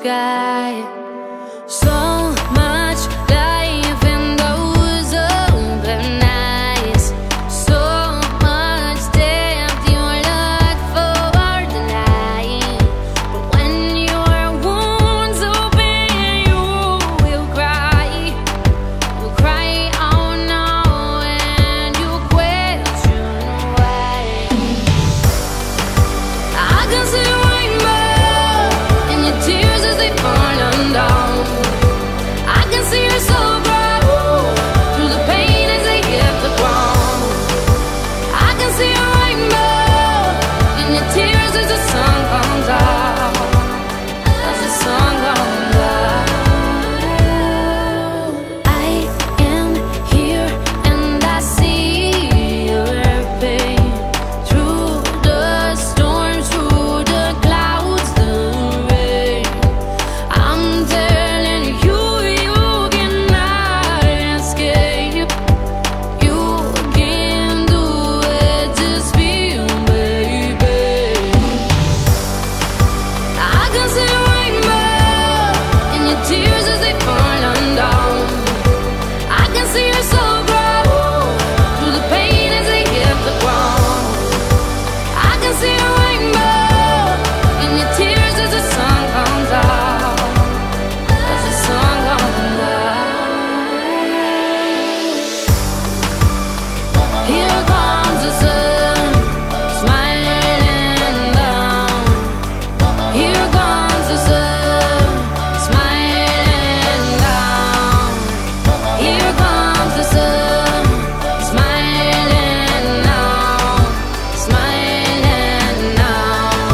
sky. So much life in those open eyes, so much depth you look for tonight. But when your wounds open, you will cry. You'll cry out now and you'll question why. I can see a rainbow in your tears as they fall down. I can see your soul grow through the pain as they hit the ground. I can see a rainbow in your tears as the sun comes out. As the sun comes out. I am here and I see your pain through the storms, through the clouds, the rain. I'm telling you, you cannot escape. You can do it, just feel, baby. I can see a rainbow in your tears as they fall down. I can see your soul grow through the pain as they hit the ground. I can see a rainbow in your tears as the sun comes out. As the sun comes out. Here comes the sun, smiling down. Here comes the sun, smiling down. Here comes the sun, smiling now, smiling now.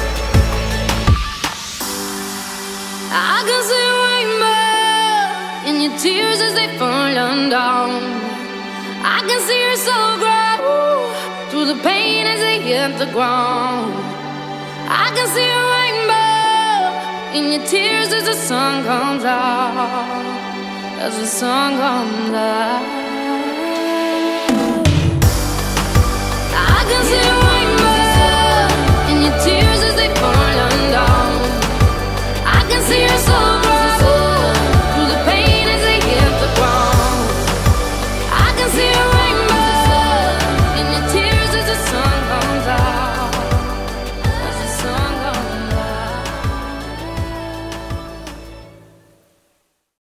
I can see a rainbow in your tears as they fall down. I can see your soul grow through the pain as they hit the ground. I can see a rainbow in your tears as the sun comes out. As the sun comes out. I can see a